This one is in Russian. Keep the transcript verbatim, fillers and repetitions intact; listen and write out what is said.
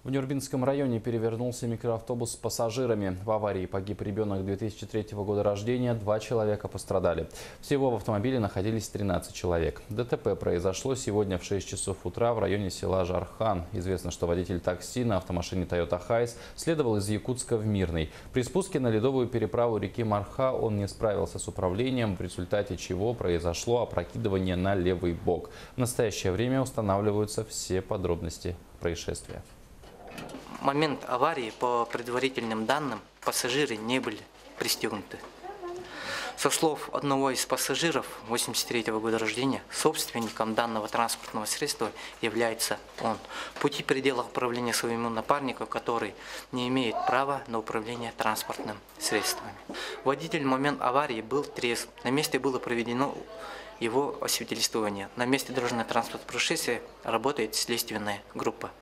В Нюрбинском районе перевернулся микроавтобус с пассажирами. В аварии погиб ребенок две тысячи третьего года рождения, два человека пострадали. Всего в автомобиле находились тринадцать человек. ДТП произошло сегодня в шесть часов утра в районе села Жархан. Известно, что водитель такси на автомашине Toyota Hiace следовал из Якутска в Мирный. При спуске на ледовую переправу реки Марха он не справился с управлением, в результате чего произошло опрокидывание на левый бок. В настоящее время устанавливаются все подробности происшествия. В момент аварии, по предварительным данным, пассажиры не были пристегнуты. Со слов одного из пассажиров восемьдесят третьего года рождения, собственником данного транспортного средства является он. В пути пределах управления своему напарнику, который не имеет права на управление транспортным средствами. Водитель в момент аварии был трезв. На месте было проведено его освидетельствование. На месте дорожно-транспортного происшествия работает следственная группа.